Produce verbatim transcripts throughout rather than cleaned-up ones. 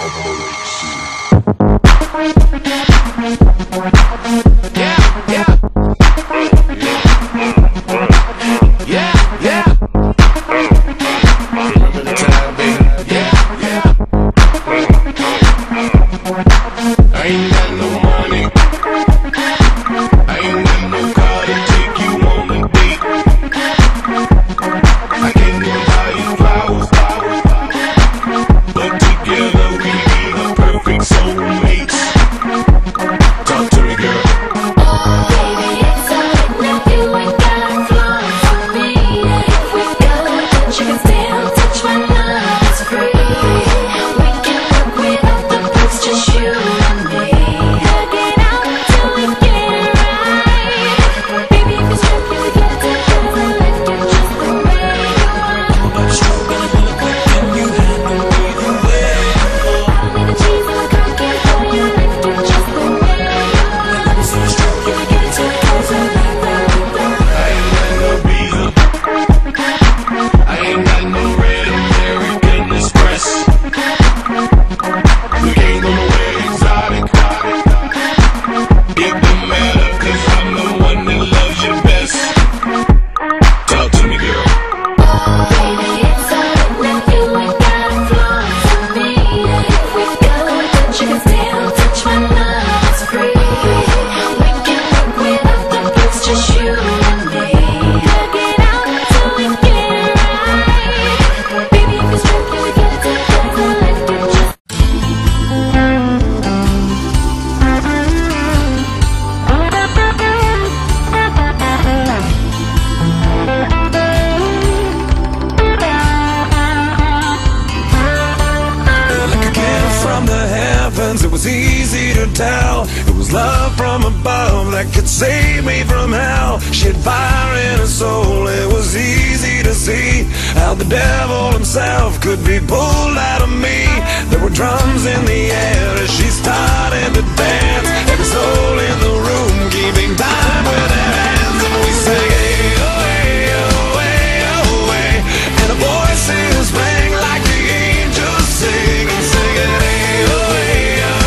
It was easy to tell it was love from above that could save me from hell. She had fire in her soul. It was easy to see how the devil himself could be pulled out of me. There were drums in the air as she started to dance. Every soul in the room keeping time with their hands, and we sang hey, oh, hey, oh, hey, oh, hey. And the voices rang like the angels sing and sing it hey, oh, hey.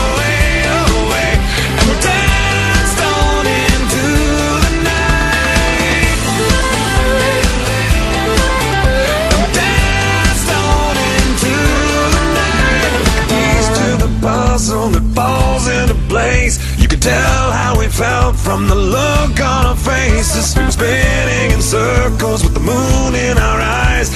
That falls into place. You could tell how we felt from the look on our faces. We were spinning in circles with the moon in our eyes.